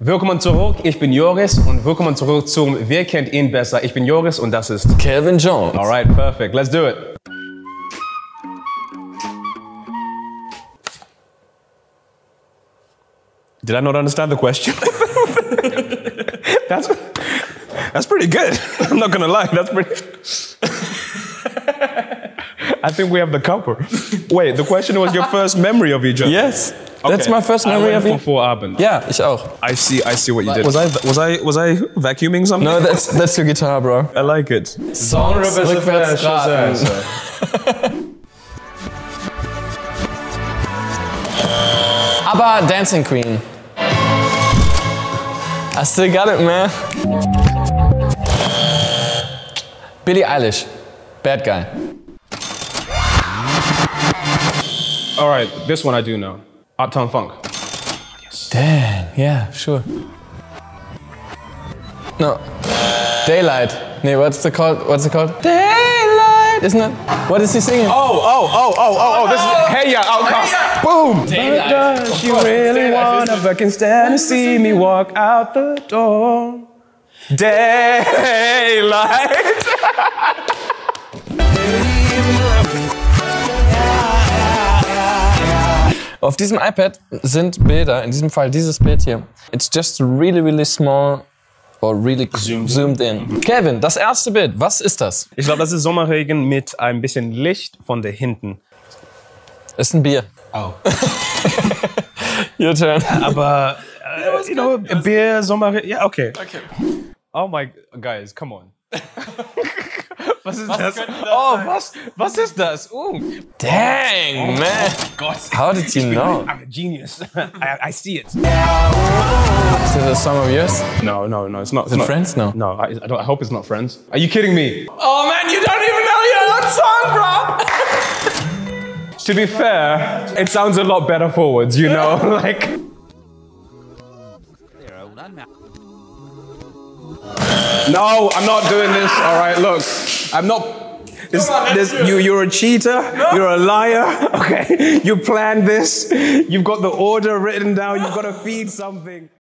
Willkommen zurück, ich bin Joris und willkommen zurück zum Wer kennt ihn besser? Ich bin Joris und das ist Calvin Jones. Alright, perfect. Let's do it. Did I not understand the question? That's pretty good. I'm not gonna lie, that's pretty... I think we have the cover. Wait, the question was your first memory of each other? Yes, that's my first memory of you. Vorabend. Ja, ich auch. I see what you did. Was I vacuuming something? No, that's your guitar, bro. I like it. Songs rückwärts raten. Aber Dancing Queen. I still got it, man. Billie Eilish. Bad Guy. All right, this one I do know. Uptown Funk. Yes. Dang, yeah, sure. No. Daylight. Nee, what's it called? Daylight, isn't it? What is he singing? Oh, this is Hey Ya, Outkast. Boom! Daylight. Does you really wanna fucking stand and see me walk out the door? Daylight. Auf diesem iPad sind Bilder, in diesem Fall dieses Bild hier. It's just really, really small or really zoomed in. Calvin, das erste Bild, was ist das? Ich glaube, das ist Sommerregen mit ein bisschen Licht von der hinten. Ist ein Bier. Oh. Your turn. Aber, you know, Bier, Sommerregen, ja, okay. Oh my, guys, come on. Was ist das? Oh, was ist das? Dang, man. Gott. How did you know? I'm a genius. I see it. Is it a song of yours? No, it's not. Is it Friends? No. No, I hope it's not Friends. Are you kidding me? Oh man, you don't even know your own song, bro. To be fair, it sounds a lot better forwards, you know? Like... No, I'm not doing this. All right, look. I'm not... You're a cheater. No. You're a liar. Okay, you planned this. You've got the order written down. You've got to feed something.